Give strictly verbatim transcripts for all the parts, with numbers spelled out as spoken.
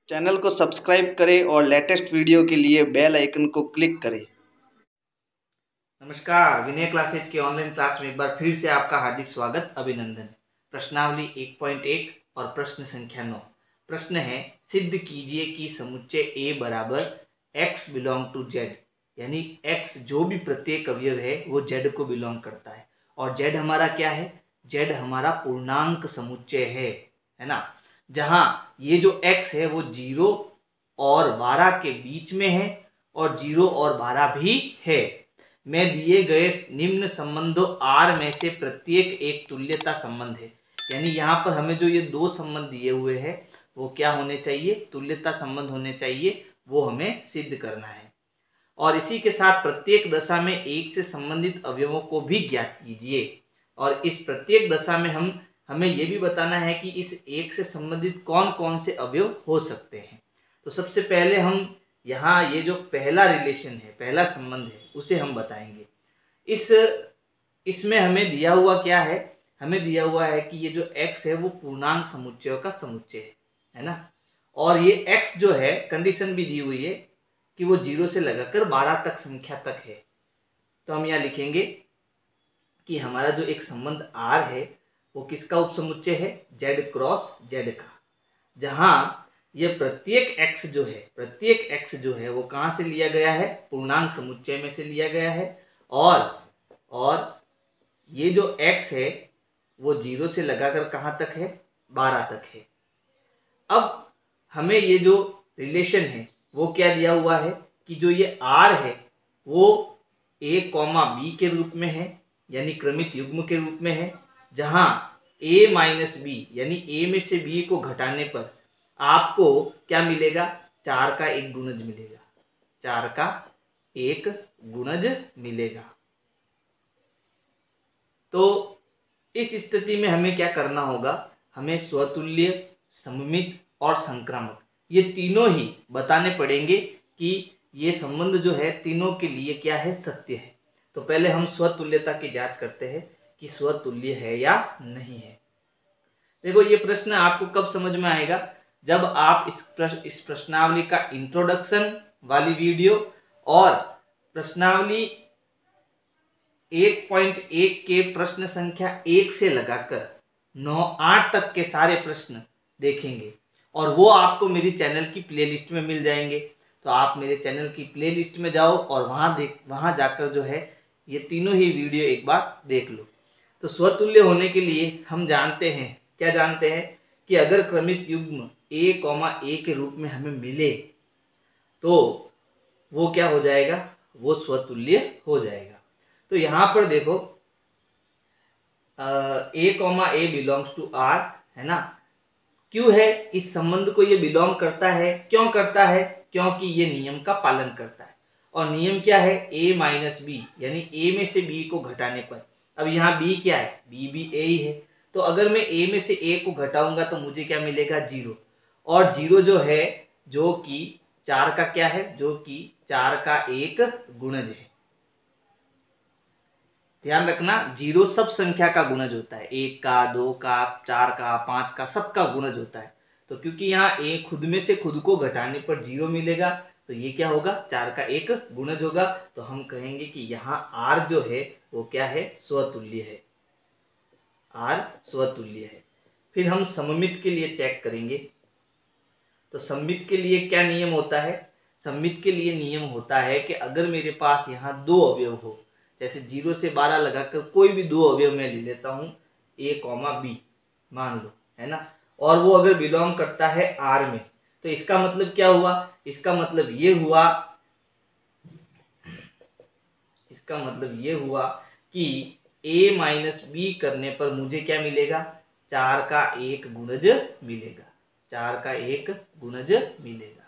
Channel को subscribe करें और लेटेस्ट वीडियो के लिए बेल आइकन को क्लिक करें। नमस्कार, विनय क्लासेज के ऑनलाइन क्लास में एक बार फिर से आपका हार्दिक स्वागत, अभिनंदन। प्रश्नावली एक पॉइंट एक और प्रश्न संख्या नौ। प्रश्न है, सिद्ध कीजिए कि समुच्चय ए बराबर एक्स बिलोंग टू जेड, यानी एक्स जो भी प्रत्येक अवयव है वो जेड को बिलोंग करता है। और जेड हमारा क्या है? जेड हमारा पूर्णांक समुच्चय है, है ना। जहां ये जो x है वो जीरो और बारह के बीच में है और जीरो और बारह भी है। में दिए गए निम्न संबंधों आर में से प्रत्येक एक तुल्यता संबंध है, यानी यहाँ पर हमें जो ये दो संबंध दिए हुए हैं वो क्या होने चाहिए? तुल्यता संबंध होने चाहिए, वो हमें सिद्ध करना है। और इसी के साथ प्रत्येक दशा में एक से संबंधित अवयवों को भी ज्ञात कीजिए। और इस प्रत्येक दशा में हम हमें यह भी बताना है कि इस एक से संबंधित कौन कौन से अवयव हो सकते हैं। तो सबसे पहले हम यहाँ ये जो पहला रिलेशन है, पहला संबंध है, उसे हम बताएंगे। इस इसमें हमें दिया हुआ क्या है? हमें दिया हुआ है कि ये जो x है वो पूर्णांक समुच्चयों का समुच्चय है, है ना। और ये x जो है, कंडीशन भी दी हुई है कि वो जीरो से लगाकर बारह तक संख्या तक है। तो हम यहाँ लिखेंगे कि हमारा जो एक संबंध R है वो किसका उपसमुच्चय है? Z क्रॉस Z का, जहां ये प्रत्येक x जो है प्रत्येक x जो है वो कहां से लिया गया है? पूर्णांक समुच्चय में से लिया गया है। और और ये जो x है वो जीरो से लगाकर कहां तक है? बारह तक है। अब हमें ये जो रिलेशन है वो क्या दिया हुआ है कि जो ये R है वो a कॉमा बी के रूप में है, यानी क्रमित युग्म के रूप में है, जहां a माइनस बी यानी a में से b को घटाने पर आपको क्या मिलेगा? चार का एक गुणज मिलेगा, चार का एक गुणज मिलेगा। तो इस स्थिति में हमें क्या करना होगा? हमें स्वतुल्य, सममित और संक्रामक ये तीनों ही बताने पड़ेंगे कि ये संबंध जो है तीनों के लिए क्या है? सत्य है। तो पहले हम स्वतुल्यता की जांच करते हैं कि स्वतुल्य है या नहीं है। देखो, ये प्रश्न आपको कब समझ में आएगा? जब आप इस प्रश्न इस प्रश्नावली का इंट्रोडक्शन वाली वीडियो और प्रश्नावली एक पॉइंट एक के प्रश्न संख्या एक से लगाकर नौ आठ तक के सारे प्रश्न देखेंगे, और वो आपको मेरी चैनल की प्लेलिस्ट में मिल जाएंगे। तो आप मेरे चैनल की प्लेलिस्ट में जाओ और वहां देख वहां जाकर जो है ये तीनों ही वीडियो एक बार देख लो। तो स्वतुल्य होने के लिए हम जानते हैं, क्या जानते हैं? कि अगर क्रमित युग्म a कॉमा a के रूप में हमें मिले तो वो क्या हो जाएगा? वो स्वतुल्य हो जाएगा। तो यहां पर देखो, a comma a belongs to r, है ना। क्यों है? इस संबंध को ये बिलोंग करता है। क्यों करता है? क्योंकि ये नियम का पालन करता है। और नियम क्या है? a माइनस बी, यानी a में से b को घटाने पर। अब यहाँ b क्या है? b भी a ही है। तो अगर मैं a में से a को घटाऊंगा तो मुझे क्या मिलेगा? जीरो। और जीरो जो है, जो कि चार का क्या है? जो कि चार का एक गुणज है। ध्यान रखना, जीरो सब संख्या का गुणज होता है। एक का, दो का, चार का, पांच का, सबका गुणज होता है। तो क्योंकि यहाँ a खुद में से खुद को घटाने पर जीरो मिलेगा, तो ये क्या होगा? चार का एक गुणज होगा। तो हम कहेंगे कि यहाँ r जो है वो क्या है? स्वतुल्य है। r स्वतुल्य है। फिर हम सममित के लिए चेक करेंगे। तो सममित के लिए क्या नियम होता है? सममित के लिए नियम होता है कि अगर मेरे पास यहाँ दो अवयव हो, जैसे जीरो से बारह लगाकर कोई भी दो अवयव मैं ले लेता हूँ, a कॉमा बी मान लो, है ना, और वो अगर बिलोंग करता है R में, तो इसका मतलब क्या हुआ? इसका मतलब ये हुआ इसका मतलब ये हुआ कि a माइनस बी करने पर मुझे क्या मिलेगा? चार का एक गुणज मिलेगा, चार का एक गुणज मिलेगा।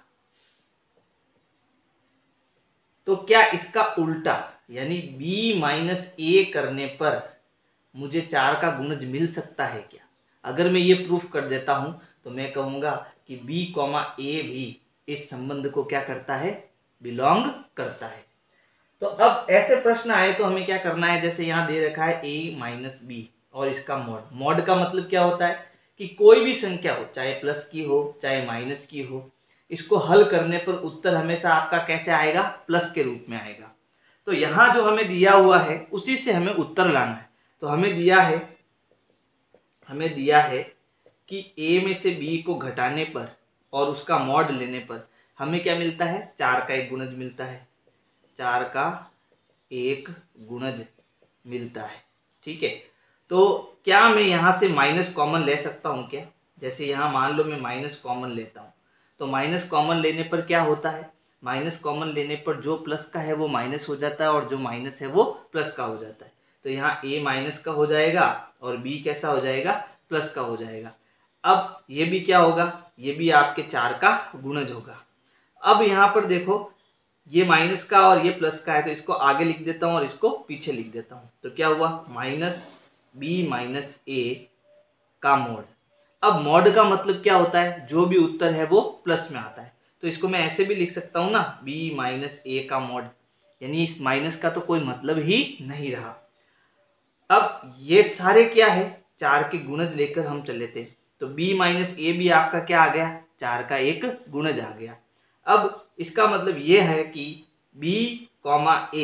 तो क्या इसका उल्टा, यानी b माइनस ए करने पर मुझे चार का गुणज मिल सकता है क्या? अगर मैं ये प्रूफ कर देता हूं तो मैं कहूंगा कि b कॉमा ए भी इस संबंध को क्या करता है? बिलोंग करता है। तो अब ऐसे प्रश्न आए तो हमें क्या करना है? जैसे यहाँ दे रखा है a माइनस बी और इसका मॉड। मॉड का मतलब क्या होता है? कि कोई भी संख्या हो, चाहे प्लस की हो चाहे माइनस की हो, इसको हल करने पर उत्तर हमेशा आपका कैसे आएगा, प्लस के रूप में आएगा। तो यहाँ जो हमें दिया हुआ है उसी से हमें उत्तर लाना है। तो हमें दिया है हमें दिया है कि a में से b को घटाने पर और उसका मॉड लेने पर हमें क्या मिलता है, चार का एक गुणज मिलता है, चार का एक गुणज मिलता है। ठीक है, तो क्या मैं यहाँ से माइनस कॉमन ले सकता हूँ क्या? जैसे यहाँ मान लो मैं माइनस कॉमन लेता हूँ, तो माइनस कॉमन लेने पर क्या होता है, माइनस कॉमन लेने पर जो प्लस का है वो माइनस हो जाता है और जो माइनस है वो प्लस का हो जाता है। तो यहाँ a माइनस का हो जाएगा और b कैसा हो जाएगा, प्लस का हो जाएगा। अब ये भी क्या होगा, ये भी आपके चार का गुणज होगा। अब यहाँ पर देखो ये माइनस का और ये प्लस का है, तो इसको आगे लिख देता हूँ और इसको पीछे लिख देता हूँ। तो क्या हुआ, माइनस बी माइनस ए का मॉड। अब मॉड का मतलब क्या होता है, जो भी उत्तर है वो प्लस में आता है। तो इसको मैं ऐसे भी लिख सकता हूँ ना, b माइनस ए का मॉड, यानी इस माइनस का तो कोई मतलब ही नहीं रहा। अब ये सारे क्या है, चार के गुणज लेकर हम चले थे, तो b माइनस ए भी आपका क्या आ गया, चार का एक गुणज आ गया। अब इसका मतलब ये है कि b comma a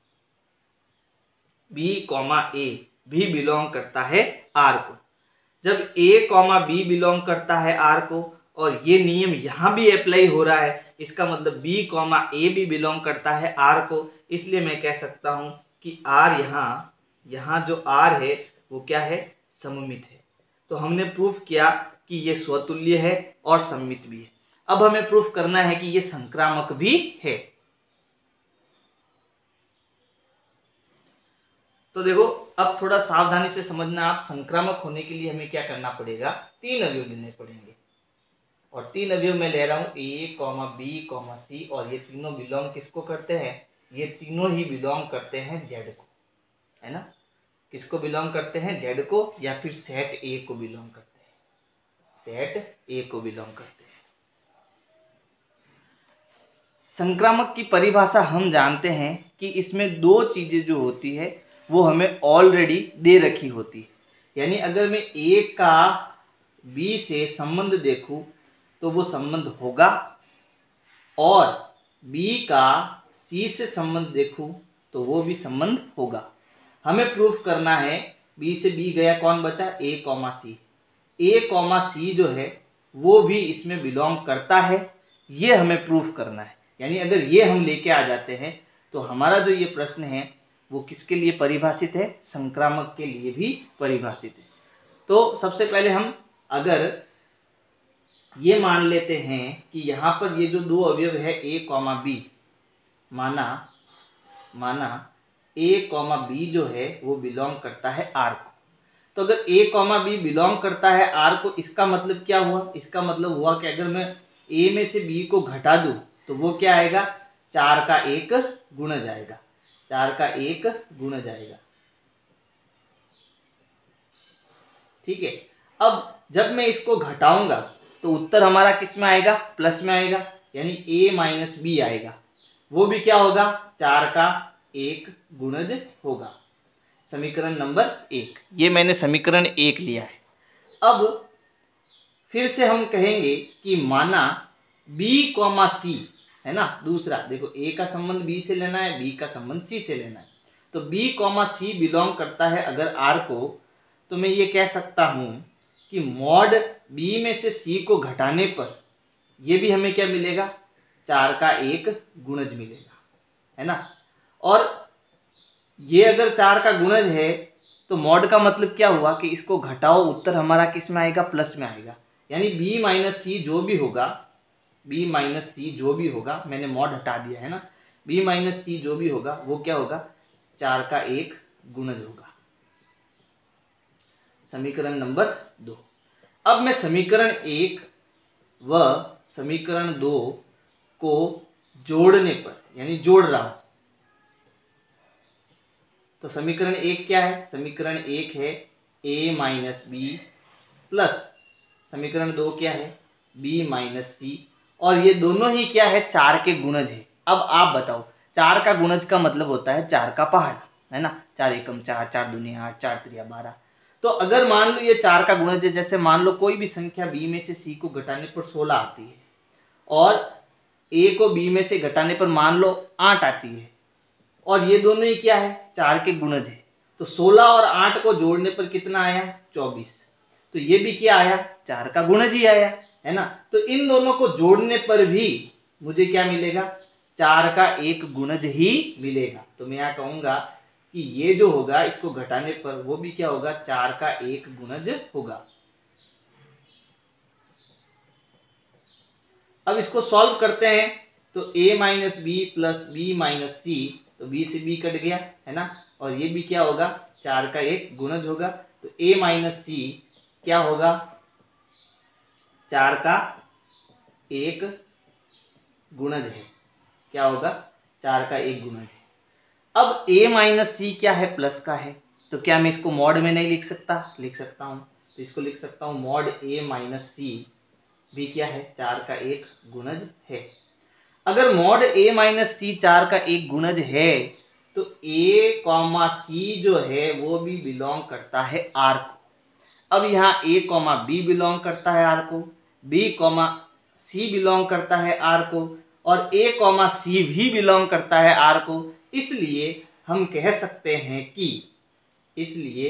b comma a भी बिलोंग करता है r को। जब a कॉमा बी बिलोंग करता है r को और ये नियम यहाँ भी अप्लाई हो रहा है, इसका मतलब b कॉमा ए भी बिलोंग करता है r को। इसलिए मैं कह सकता हूँ कि r यहाँ यहाँ जो r है वो क्या है, सममित है। तो हमने प्रूफ किया कि ये स्वतुल्य है और सममित भी है। अब हमें प्रूफ करना है कि ये संक्रामक भी है। तो देखो अब थोड़ा सावधानी से समझना आप, संक्रामक होने के लिए हमें क्या करना पड़ेगा, तीन अवयव लेने पड़ेंगे। और तीन अवयव में ले रहा हूं a comma b comma c, और ये तीनों बिलोंग किसको करते हैं, ये तीनों ही बिलोंग करते हैं जेड को, है ना। किसको बिलोंग करते हैं, जेड को, या फिर सेट ए को बिलोंग करते हैं, सेट ए को बिलोंग करते हैं। संक्रामक की परिभाषा हम जानते हैं कि इसमें दो चीजें जो होती है वो हमें ऑलरेडी दे रखी होती है। यानी अगर मैं ए का बी से संबंध देखूं तो वो संबंध होगा, और बी का सी से संबंध देखूं तो वो भी संबंध होगा। हमें प्रूफ करना है, बी से बी गया, कौन बचा, ए कॉमा सी। ए कॉमा सी जो है वो भी इसमें बिलोंग करता है, ये हमें प्रूफ करना है। यानी अगर ये हम लेके आ जाते हैं तो हमारा जो ये प्रश्न है वो किसके लिए परिभाषित है, संक्रामक के लिए भी परिभाषित है। तो सबसे पहले हम अगर ये मान लेते हैं कि यहाँ पर ये जो दो अवयव है ए कॉमा बी, माना माना ए कॉमा बी जो है वो बिलोंग करता है आर को। तो अगर ए कॉमा बी बिलोंग करता है आर को, इसका मतलब क्या हुआ, इसका मतलब हुआ कि अगर मैं ए में से बी को घटा दूं तो वो क्या आएगा, चार का एक गुणज आएगा, चार का एक गुणज आएगा। ठीक है, अब जब मैं इसको घटाऊंगा तो उत्तर हमारा किस में आएगा, प्लस में आएगा, यानी a माइनस बी आएगा, वो भी क्या होगा, चार का एक गुणज होगा। समीकरण नंबर एक, ये मैंने समीकरण एक लिया है। अब फिर से हम कहेंगे कि माना b कॉमा सी है ना, दूसरा देखो a का संबंध b से लेना है, b का संबंध c से लेना है। तो b कॉमा सी बिलोंग करता है अगर r को, तो मैं ये कह सकता हूं कि मॉड b में से c को घटाने पर ये भी हमें क्या मिलेगा, चार का एक गुणज मिलेगा, है ना। और ये अगर चार का गुणज है तो मॉड का मतलब क्या हुआ कि इसको घटाओ, उत्तर हमारा किस में आएगा, प्लस में आएगा। यानी b माइनस सी जो भी होगा, b माइनस सी जो भी होगा, मैंने मॉड हटा दिया है ना, b माइनस सी जो भी होगा वो क्या होगा, चार का एक गुणज होगा। समीकरण नंबर दो। अब मैं समीकरण एक व समीकरण दो को जोड़ने पर, यानी जोड़ रहा हूं, तो समीकरण एक क्या है, समीकरण एक है a माइनस बी प्लस समीकरण दो क्या है, b माइनस सी, और ये दोनों ही क्या है, चार के गुणज है। अब आप बताओ, चार का गुणज का मतलब होता है चार का पहाड़ा, है ना, चार एकम चार, चार दूनी आठ, चार त्रिया बारह। तो अगर मान लो ये चार का गुणज है, जैसे मान लो कोई भी संख्या b में से c को घटाने पर सोलह आती है, और ए को बी में से घटाने पर मान लो आठ आती है, और ये दोनों ही क्या है, चार के गुणज है। तो सोलह और आठ को जोड़ने पर कितना आया, चौबीस। तो ये भी क्या आया, चार का गुणज ही आया, है ना। तो इन दोनों को जोड़ने पर भी मुझे क्या मिलेगा, चार का एक गुणज ही मिलेगा। तो मैं यहाँ कहूंगा कि ये जो होगा इसको घटाने पर वो भी क्या होगा, चार का एक गुणज होगा। अब इसको सॉल्व करते हैं तो a minus b plus b minus c, तो b से b कट गया, है ना, और ये भी क्या होगा, चार का एक गुणज होगा। तो a माइनस सी क्या होगा, चार का एक गुणज है, क्या होगा, चार का एक गुणज है। अब a माइनस सी क्या है, प्लस का है, तो क्या मैं इसको मॉड में नहीं लिख सकता, लिख सकता हूं। तो इसको लिख सकता हूं मॉड a माइनस सी भी क्या है, चार का एक गुणज है। अगर मॉड a माइनस सी चार का एक गुणज है तो a कॉमा सी जो है वो भी बिलोंग करता है R को। अब यहाँ a कॉमा बी बिलोंग करता है R को, b कॉमा सी बिलोंग करता है R को, और a कॉमा सी भी बिलोंग करता है R को। इसलिए हम कह सकते हैं कि इसलिए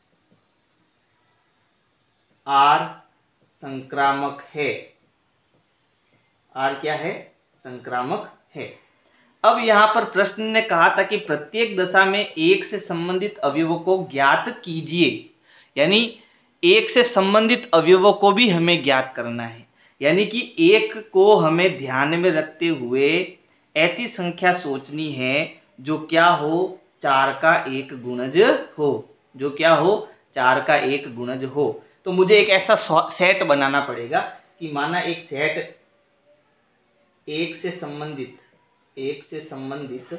R संक्रामक है, R क्या है, संक्रामक है। अब यहां पर प्रश्न ने कहा था कि प्रत्येक दशा में एक से संबंधित अवयवों को ज्ञात कीजिए, यानी एक से संबंधित अवयवों को भी हमें ज्ञात करना है, यानी कि एक को हमें ध्यान में रखते हुए ऐसी संख्या सोचनी है जो क्या हो, चार का एक गुणज हो, जो क्या हो, चार का एक गुणज हो। तो मुझे एक ऐसा सेट बनाना पड़ेगा कि माना एक सेट एक से संबंधित एक से संबंधित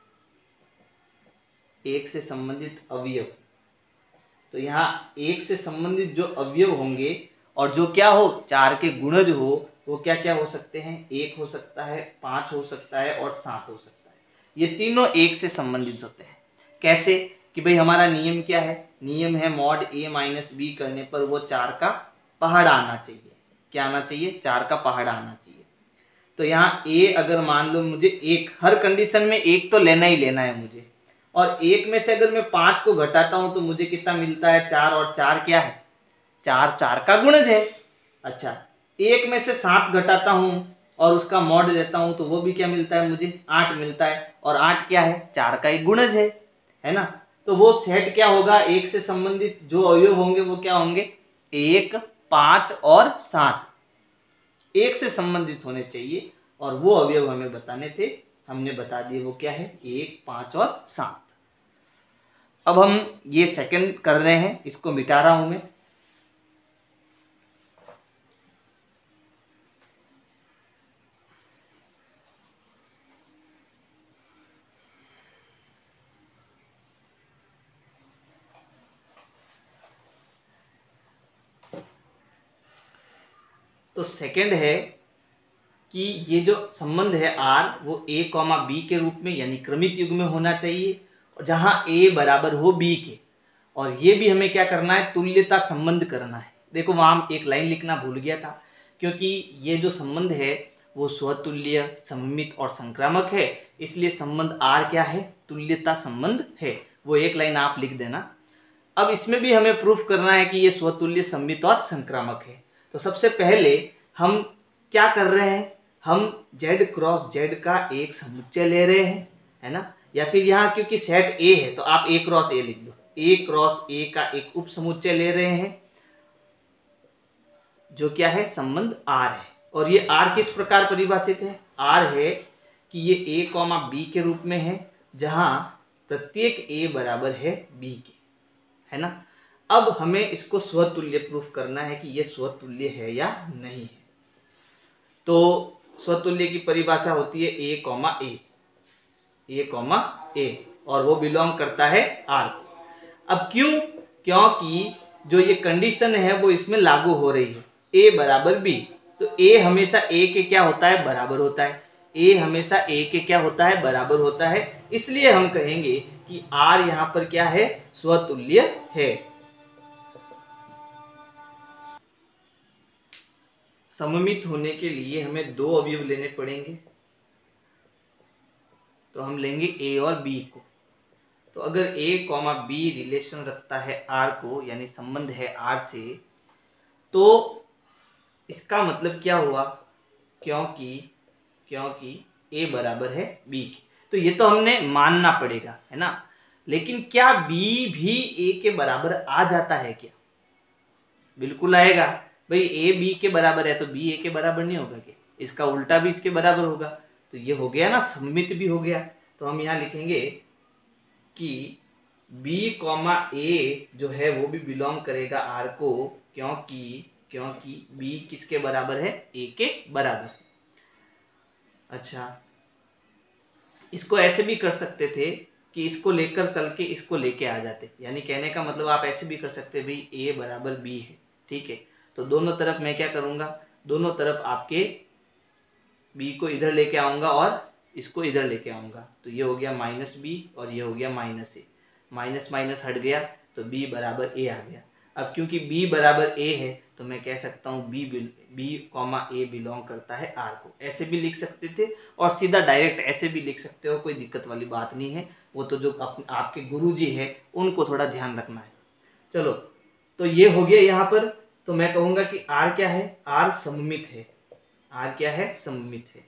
एक से संबंधित अवयव, तो यहाँ एक से संबंधित जो अवयव होंगे और जो क्या हो, चार के गुणज हो, वो क्या क्या हो सकते हैं, एक हो सकता है, पांच हो सकता है और सात हो सकता है। ये तीनों एक से संबंधित होते हैं। कैसे कि भाई हमारा नियम क्या है, नियम है मॉड a माइनस बी करने पर वो चार का पहाड़ा आना चाहिए। क्या आना चाहिए, चार का पहाड़ा आना चाहिए। तो यहाँ a अगर मान लो मुझे एक, हर कंडीशन में एक तो लेना ही लेना है मुझे, और एक में से अगर मैं पांच को घटाता हूं तो मुझे कितना मिलता है, चार, और चार क्या है, चार चार का गुणज है। अच्छा, एक में से सात घटाता हूं और उसका मॉड लेता हूं तो वो भी क्या मिलता है, मुझे आठ मिलता है, और आठ क्या है, चार का एक गुणज है, है ना। तो वो सेट क्या होगा, एक से संबंधित जो अवयव होंगे वो क्या होंगे, एक, पांच और सात, एक से संबंधित होने चाहिए। और वो अवयव हमें बताने थे, हमने बता दिए, वो क्या है, एक, पांच और सात। अब हम ये सेकंड कर रहे हैं, इसको मिटा रहा हूं मैं। तो सेकंड है कि ये जो संबंध है R वो a कॉमा बी के रूप में यानी क्रमित युग्म में होना चाहिए, जहां a बराबर हो b के। और ये भी हमें क्या करना है, तुल्यता संबंध करना है। देखो वहां एक लाइन लिखना भूल गया था, क्योंकि ये जो संबंध है वो स्वतुल्य, सममित और संक्रामक है, इसलिए संबंध R क्या है, तुल्यता संबंध है। वो एक लाइन आप लिख देना। अब इसमें भी हमें प्रूफ करना है कि ये स्वतुल्य, सममित और संक्रामक है। तो सबसे पहले हम क्या कर रहे हैं, हम z क्रॉस z का एक समुच्चय ले रहे हैं, है ना। या फिर यहाँ क्योंकि सेट A है तो आप a क्रॉस a लिख दो, a क्रॉस a का एक उप समुच्चय ले रहे हैं जो क्या है, संबंध R है। और ये R किस प्रकार परिभाषित है, R है कि ये a कॉमा बी के रूप में है, जहां प्रत्येक a बराबर है b के, है ना। अब हमें इसको स्वतुल्य प्रूफ करना है कि ये स्वतुल्य है या नहीं है। तो स्वतुल्य की परिभाषा होती है a comma a, a comma a, और वो बिलोंग करता है R। अब क्यों, क्योंकि जो ये कंडीशन है वो इसमें लागू हो रही है, a बराबर b। तो a हमेशा a के क्या होता है, बराबर होता है, a हमेशा a के क्या होता है, बराबर होता है। इसलिए हम कहेंगे कि R यहाँ पर क्या है, स्वतुल्य है। सममित होने के लिए हमें दो अवयव लेने पड़ेंगे। तो हम लेंगे ए और बी को। तो अगर ए कॉमा बी रिलेशन रखता है आर को, यानी संबंध है आर से, तो इसका मतलब क्या हुआ, क्योंकि क्योंकि ए बराबर है बी के। तो ये तो हमने मानना पड़ेगा, है ना। लेकिन क्या बी भी ए के बराबर आ जाता है क्या? बिल्कुल आएगा भाई। ए बी के बराबर है तो बी ए के बराबर नहीं होगा क्या? इसका उल्टा भी इसके बराबर होगा। तो ये हो गया ना, सममित भी हो गया। तो हम यहाँ लिखेंगे कि बी कॉमा ए जो है वो भी बिलोंग करेगा आर को, क्योंकि क्योंकि बी किसके बराबर है? ए के बराबर। अच्छा, इसको ऐसे भी कर सकते थे कि इसको लेकर चल के इसको लेके आ जाते, यानी कहने का मतलब आप ऐसे भी कर सकते भाई ए बराबर बी है, ठीक है। तो दोनों तरफ मैं क्या करूंगा, दोनों तरफ आपके बी को इधर लेके आऊंगा और इसको इधर लेके आऊंगा। तो ये हो गया माइनस बी और ये हो गया माइनस ए। माइनस माइनस हट गया तो बी बराबर ए आ गया। अब क्योंकि b बराबर a है तो मैं कह सकता हूँ b b comma a belong करता है r को। ऐसे भी लिख सकते थे और सीधा डायरेक्ट ऐसे भी लिख सकते हो, कोई दिक्कत वाली बात नहीं है। वो तो जो आप, आपके गुरुजी है उनको थोड़ा ध्यान रखना है। चलो, तो ये हो गया यहाँ पर। तो मैं कहूँगा कि r क्या है? r सममित है। r क्या है? सममित है।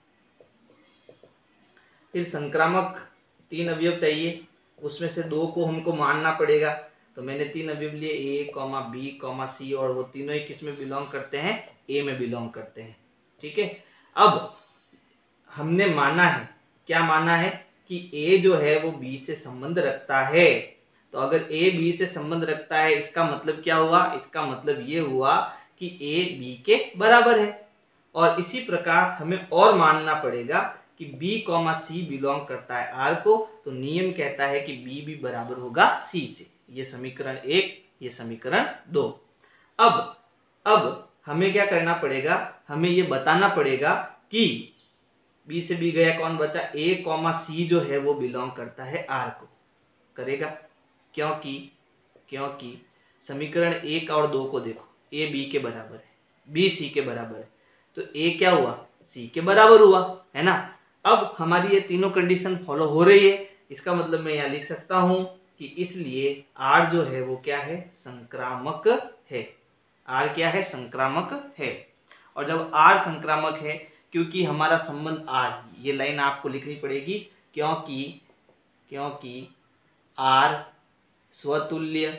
फिर संक्रामक तीन अवयव चाहिए, उसमें से दो को हमको मानना पड़ेगा। तो मैंने तीन अवयव लिए, a comma b comma c, और वो तीनों ही किस में बिलोंग करते हैं? ए में बिलोंग करते हैं, ठीक है। अब हमने माना है, क्या माना है? कि ए जो है वो बी से संबंध रखता है। तो अगर ए बी से संबंध रखता है, इसका मतलब क्या हुआ? इसका मतलब ये हुआ कि ए बी के बराबर है। और इसी प्रकार हमें और मानना पड़ेगा कि b कॉमा सी बिलोंग करता है r को। तो नियम कहता है कि b भी बराबर होगा c से। ये समीकरण एक, ये समीकरण दो। अब अब हमें क्या करना पड़ेगा? हमें ये बताना पड़ेगा कि b से b गया, कौन बचा? a कॉमा सी जो है वो बिलोंग करता है r को। करेगा, क्योंकि क्योंकि समीकरण एक और दो को देखो, a b के बराबर है, b c के बराबर है। तो a क्या हुआ? c के बराबर हुआ, है ना। अब हमारी ये तीनों कंडीशन फॉलो हो रही है। इसका मतलब मैं यहाँ लिख सकता हूं कि इसलिए r जो है वो क्या है? संक्रामक है। r क्या है? संक्रामक है। और जब r संक्रामक है, क्योंकि हमारा संबंध r, ये लाइन आपको लिखनी पड़ेगी, क्योंकि क्योंकि r स्वतुल्य,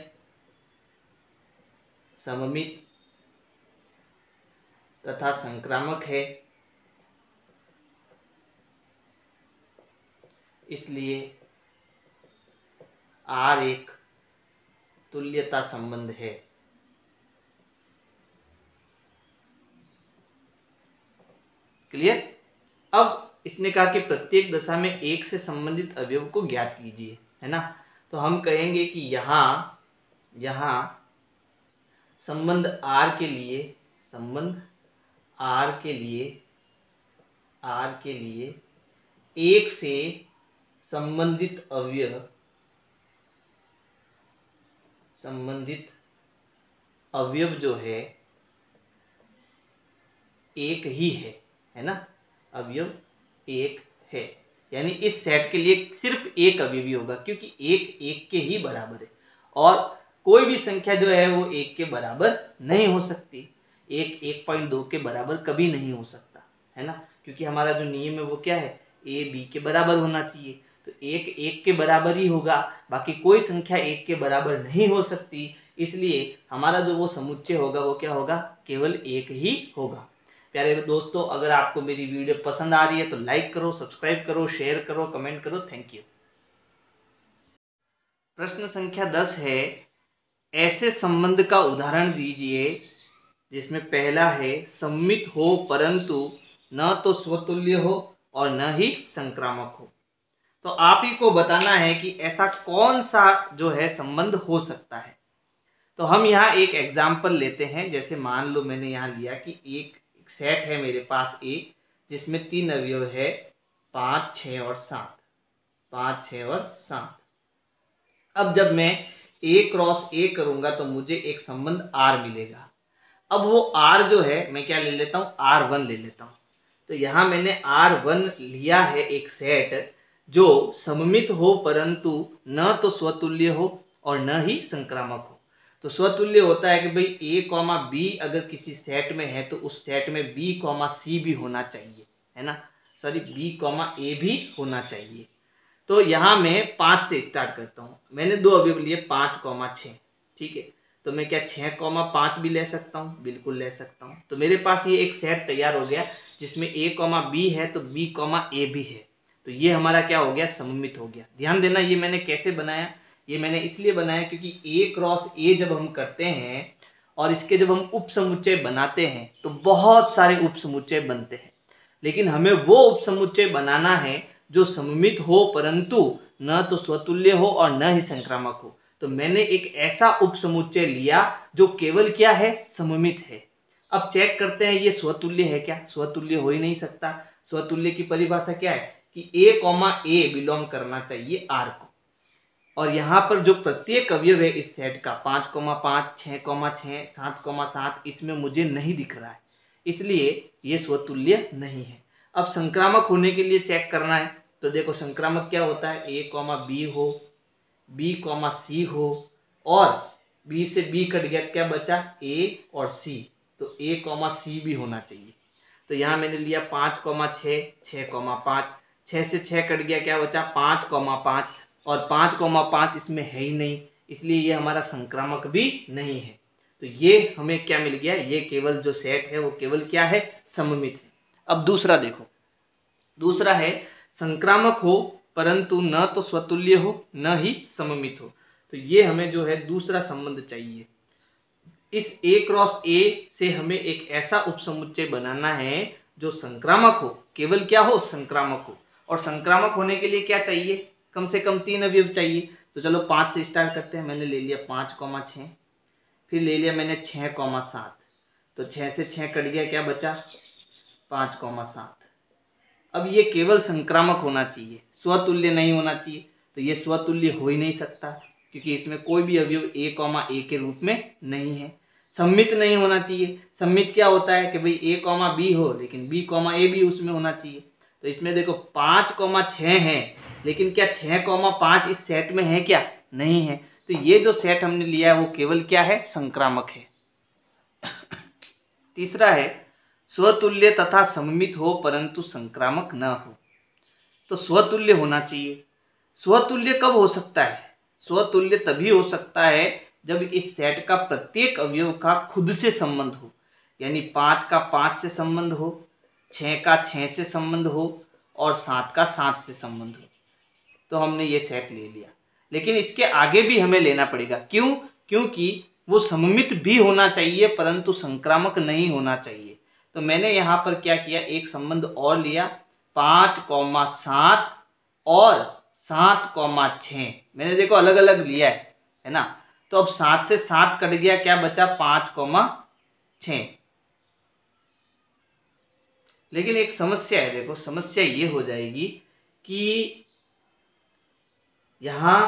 सममित तथा संक्रामक है, इसलिए R एक तुल्यता संबंध है। क्लियर? अब इसने कहा कि प्रत्येक दशा में एक से संबंधित अवयव को ज्ञात कीजिए, है ना। तो हम कहेंगे कि यहाँ यहाँ संबंध R के लिए संबंध R के लिए R के लिए एक से संबंधित अवयव संबंधित अवयव जो है एक ही है, है ना। अवयव एक है, यानी इस सेट के लिए सिर्फ एक अवयव ही होगा, क्योंकि एक एक के ही बराबर है। और कोई भी संख्या जो है वो एक के बराबर नहीं हो सकती। एक एक पॉइंट दो के बराबर कभी नहीं हो सकता, है ना। क्योंकि हमारा जो नियम है वो क्या है? ए बी के बराबर होना चाहिए। तो एक एक के बराबर ही होगा, बाकी कोई संख्या एक के बराबर नहीं हो सकती। इसलिए हमारा जो वो समुच्चय होगा वो क्या होगा? केवल एक ही होगा। प्यारे दोस्तों, अगर आपको मेरी वीडियो पसंद आ रही है तो लाइक करो, सब्सक्राइब करो, शेयर करो, कमेंट करो। Thank you. प्रश्न संख्या दस है, ऐसे संबंध का उदाहरण दीजिए जिसमें पहला है सममित हो परंतु न तो स्वतुल्य हो और न ही संक्रामक हो। तो आप ही को बताना है कि ऐसा कौन सा जो है संबंध हो सकता है। तो हम यहाँ एक एग्जाम्पल लेते हैं। जैसे मान लो मैंने यहाँ लिया कि एक सेट है मेरे पास ए, जिसमें तीन अवयव है, पाँच, छः और सात। पाँच, छः और सात। अब जब मैं ए क्रॉस ए करूंगा तो मुझे एक संबंध आर मिलेगा। अब वो आर जो है मैं क्या ले लेता हूँ, आर वन ले लेता हूँ। तो यहाँ मैंने आर वन लिया है एक सेट जो सममित हो परंतु न तो स्वतुल्य हो और न ही संक्रामक हो। तो स्वतुल्य होता है कि भाई ए कॉमा बी अगर किसी सेट में है तो उस सेट में बी कॉमा सी भी होना चाहिए, है ना, सॉरी बी कॉमा ए भी होना चाहिए। तो यहाँ मैं पाँच से स्टार्ट करता हूँ। मैंने दो अवयव लिए पाँच कॉमा छः, ठीक है। तो मैं क्या छः कॉमा पाँच भी ले सकता हूँ, बिल्कुल ले सकता हूँ। तो मेरे पास ये एक सेट तैयार हो गया जिसमें ए कॉमा बी है तो बी कॉमा ए भी है। तो ये हमारा क्या हो गया, सममित हो गया। ध्यान देना ये मैंने कैसे बनाया, ये मैंने इसलिए बनाया क्योंकि ए क्रॉस ए जब हम करते हैं और इसके जब हम उप समुच्चय बनाते हैं तो बहुत सारे उप समुच्चय बनते हैं, लेकिन हमें वो उप समुच्चय बनाना है जो सममित हो परंतु न तो स्वतुल्य हो और न ही संक्रामक हो। तो मैंने एक ऐसा उप समुच्चय लिया जो केवल क्या है, सममित है। अब चेक करते हैं ये स्वतुल्य है क्या, स्वतुल्य हो ही नहीं सकता। स्वतुल्य की परिभाषा क्या है कि ए कॉमा ए बिलोंग करना चाहिए आर को, और यहाँ पर जो प्रत्येक अवयव है इस सेट का पाँच कॉमा पाँच, छः कॉमा छः, सात कॉमा सात, इसमें मुझे नहीं दिख रहा है, इसलिए ये स्वतुल्य नहीं है। अब संक्रामक होने के लिए चेक करना है। तो देखो संक्रामक क्या होता है, ए कॉमा बी हो, बी कॉमा सी हो, और बी से बी कट गया क्या बचा, ए और सी, तो ए कॉमा सी भी होना चाहिए। तो यहाँ मैंने लिया पाँच कॉमा छः, छः कॉमा पाँच, छः से छः कट गया क्या बचा, पाँच कॉमा पाँच, और पाँच कॉमा पाँच इसमें है ही नहीं, इसलिए ये हमारा संक्रामक भी नहीं है। तो ये हमें क्या मिल गया, ये केवल जो सेट है वो केवल क्या है, सममित है। अब दूसरा देखो, दूसरा है संक्रामक हो परंतु न तो स्वतुल्य हो न ही सममित हो। तो ये हमें जो है दूसरा संबंध चाहिए। इस ए क्रॉस ए से हमें एक ऐसा उपसमुच्चय बनाना है जो संक्रामक हो, केवल क्या हो, संक्रामक हो। और संक्रामक होने के लिए क्या चाहिए, कम से कम तीन अवयव चाहिए। तो चलो पाँच से स्टार्ट करते हैं। मैंने ले लिया पाँच कॉमा छः, फिर ले लिया मैंने छः कॉमा सात, तो छः से छः कट गया क्या बचा, पाँच कॉमा सात। अब ये केवल संक्रामक होना चाहिए, स्वतुल्य नहीं होना चाहिए। तो ये स्वतुल्य हो ही नहीं सकता क्योंकि इसमें कोई भी अवयव ए कॉमा ए के रूप में नहीं है। सम्मित नहीं होना चाहिए। सम्मित क्या होता है कि भाई ए कॉमा बी हो लेकिन बी कॉमा ए भी उसमें होना चाहिए। तो इसमें देखो पाँच कॉमा छः है लेकिन क्या छः कॉमा पाँच इस सेट में है क्या, नहीं है। तो ये जो सेट हमने लिया है वो केवल क्या है, संक्रामक है। तीसरा है स्वतुल्य तथा सममित हो परंतु संक्रामक न हो। तो स्वतुल्य होना चाहिए। स्वतुल्य कब हो सकता है, स्वतुल्य तभी हो सकता है जब इस सेट का प्रत्येक अवयव का खुद से संबंध हो, यानी पाँच का पाँच से संबंध हो, छः का छः से संबंध हो और सात का सात से संबंध हो। तो हमने ये सेट ले लिया, लेकिन इसके आगे भी हमें लेना पड़ेगा। क्यों, क्योंकि वो सममित भी होना चाहिए परंतु संक्रामक नहीं होना चाहिए। तो मैंने यहाँ पर क्या किया, एक संबंध और लिया, पाँच कॉमा सात और सात कॉमा छः। मैंने देखो अलग अलग लिया है, है ना। तो अब सात से सात कट गया, क्या बचा, पाँच कॉमा छः। लेकिन एक समस्या है, देखो समस्या ये हो जाएगी कि यहाँ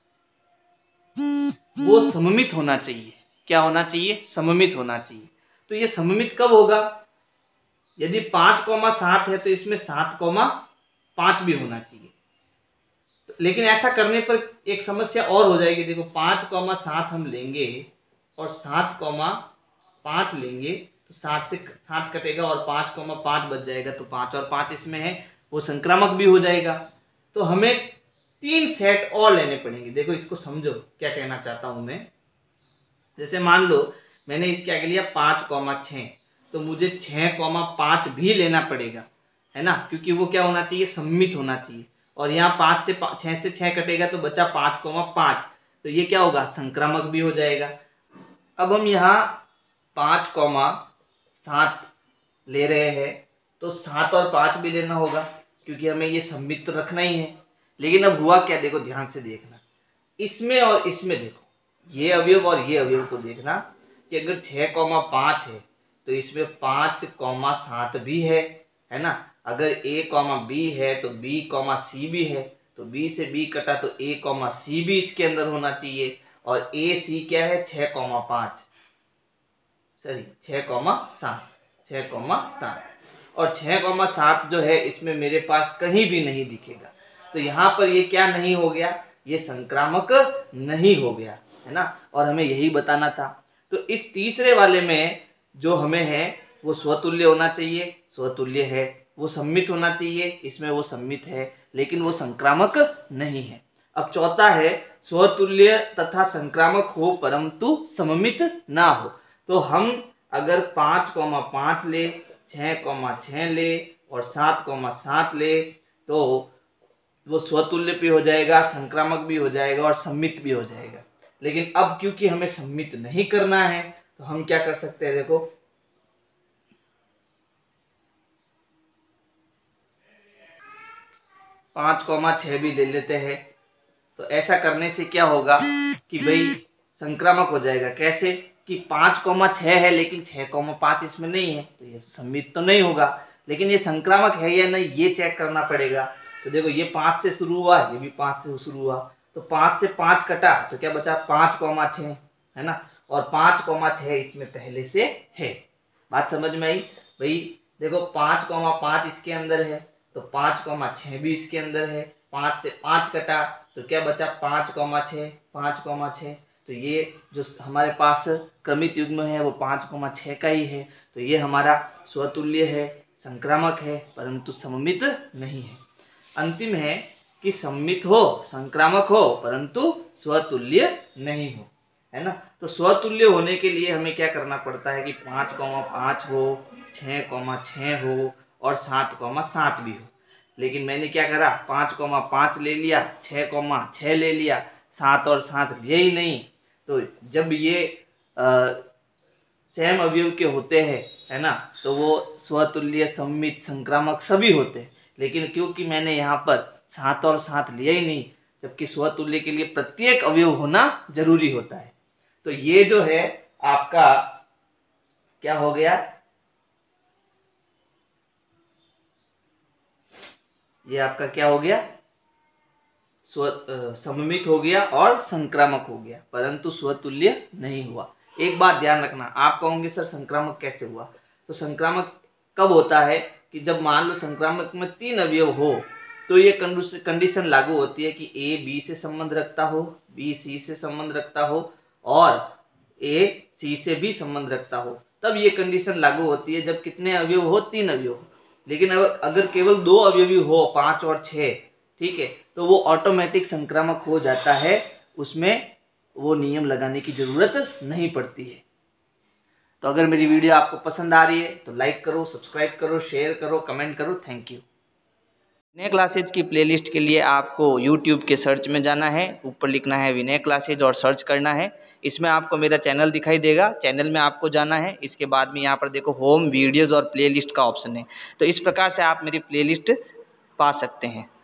वो सममित होना चाहिए। क्या होना चाहिए, सममित होना चाहिए। तो ये सममित कब होगा, यदि पाँच कॉमा सात है तो इसमें सात कॉमा पाँच भी होना चाहिए। लेकिन ऐसा करने पर एक समस्या और हो जाएगी। देखो पाँच कॉमा सात हम लेंगे और सात कॉमा पाँच लेंगे तो सात से सात कटेगा और पाँच कॉमा पाँच बच जाएगा। तो पाँच और पाँच इसमें है, वो संक्रामक भी हो जाएगा। तो हमें तीन सेट और लेने पड़ेंगे। देखो इसको समझो क्या कहना चाहता हूं मैं। जैसे मान लो मैंने इसके आगे लिया पाँच कॉमा छः, तो मुझे छः कॉमा पाँच भी लेना पड़ेगा, है ना, क्योंकि वो क्या होना चाहिए, सम्मित होना चाहिए। और यहाँ पाँच से छः से छः कटेगा तो बचा पाँच कॉमा पाँच, तो ये क्या होगा, संक्रामक भी हो जाएगा। अब हम यहाँ पाँच कॉमा सात ले रहे हैं तो सात और पाँच भी लेना होगा क्योंकि हमें ये सम्मित तो रखना ही है। लेकिन अब हुआ क्या, देखो ध्यान से देखना, इसमें और इसमें देखो, ये अवयव और ये अवयव को देखना कि अगर छः कॉमा पाँच है तो इसमें पाँच कॉमा सात भी है, है ना। अगर ए कॉमा बी है तो बी कॉमा सी भी है, तो बी से बी कटा तो ए कॉमा सी भी इसके अंदर होना चाहिए। और ए सी क्या है, छः कॉमा पाँच। सॉरी छः कॉमा सात, छः कॉमा सात, और छः कॉमा सात जो है इसमें मेरे पास कहीं भी नहीं दिखेगा। तो यहाँ पर ये क्या नहीं हो गया, ये संक्रामक नहीं हो गया, है ना। और हमें यही बताना था। तो इस तीसरे वाले में जो हमें है वो स्वतुल्य होना चाहिए, स्वतुल्य है। वो सम्मित होना चाहिए, इसमें वो सम्मित है, लेकिन वो संक्रामक नहीं है। अब चौथा है स्वतुल्य तथा संक्रामक हो परंतु सममित ना हो। तो हम अगर पाँच कॉमा पाँच ले, छः कॉमा छः ले और सात कॉमा सात ले तो वो स्वतुल्य भी हो जाएगा, संक्रामक भी हो जाएगा और सम्मित भी हो जाएगा। लेकिन अब क्योंकि हमें सम्मित नहीं करना है तो हम क्या कर सकते हैं, देखो पाँच कॉमा छः भी ले लेते हैं। तो ऐसा करने से क्या होगा कि भाई संक्रामक हो जाएगा। कैसे कि पाँच कॉमा छः है लेकिन छः कॉमा पाँच इसमें नहीं है, तो ये सम्मित तो नहीं होगा। लेकिन ये संक्रामक है या नहीं ये चेक करना पड़ेगा। तो देखो ये पाँच से शुरू हुआ, ये भी पाँच से शुरू हुआ, तो पाँच से पाँच कटा तो क्या बचा पाँच कॉमा छः, है ना। और पाँच कॉमा छः इसमें पहले से है। बात समझ में आई भाई। देखो पाँच कॉमा पाँच इसके अंदर है तो पाँच कॉमा छः भी इसके अंदर है। पाँच से पाँच कटा तो क्या बचा पाँच कॉमा छः, पाँच कॉमा छः। तो ये जो हमारे पास क्रमित युग्म है वो पाँच कॉमा छः का ही है। तो ये हमारा स्वतुल्य है, संक्रामक है, परंतु सममित नहीं है। अंतिम है कि सम्मित हो, संक्रामक हो, परंतु स्वतुल्य नहीं हो, है ना। तो स्वतुल्य होने के लिए हमें क्या करना पड़ता है कि पाँच कॉमा पाँच हो, छः कॉमा छः हो और सात कॉमा सात भी हो। लेकिन मैंने क्या करा, पाँच कॉमा पाँच ले लिया, छः कॉमा छः ले लिया, सात और सात लिए ही नहीं। तो जब ये सेम अवयव के होते हैं, है ना, तो वो स्वतुल्य, सम्मित, संक्रामक सभी होते हैं। लेकिन क्योंकि मैंने यहाँ पर सात और सात लिया ही नहीं, जबकि स्वतुल्य के लिए प्रत्येक अवयव होना जरूरी होता है। तो ये जो है आपका क्या हो गया, ये आपका क्या हो गया, स्व सममित हो गया और संक्रामक हो गया, परंतु स्वतुल्य नहीं हुआ। एक बात ध्यान रखना, आप कहोगे सर संक्रामक कैसे हुआ। तो संक्रामक कब होता है कि जब मान लो संक्रामक में तीन अवयव हो तो ये कंडीशन लागू होती है कि ए बी से संबंध रखता हो, बी सी से संबंध रखता हो और ए सी से भी संबंध रखता हो। तब ये कंडीशन लागू होती है जब कितने अवयव हो, तीन अवयव हो। लेकिन अगर अगर केवल दो अवयवी हो, पाँच और छः, ठीक है, तो वो ऑटोमेटिक संक्रामक हो जाता है, उसमें वो नियम लगाने की जरूरत नहीं पड़ती है। तो अगर मेरी वीडियो आपको पसंद आ रही है तो लाइक करो, सब्सक्राइब करो, शेयर करो, कमेंट करो। Thank you. विनय क्लासेज की प्लेलिस्ट के लिए आपको यूट्यूब के सर्च में जाना है, ऊपर लिखना है विनय क्लासेज और सर्च करना है। इसमें आपको मेरा चैनल दिखाई देगा, चैनल में आपको जाना है। इसके बाद में यहाँ पर देखो होम, वीडियोज़ और प्लेलिस्ट का ऑप्शन है। तो इस प्रकार से आप मेरी प्लेलिस्ट पा सकते हैं।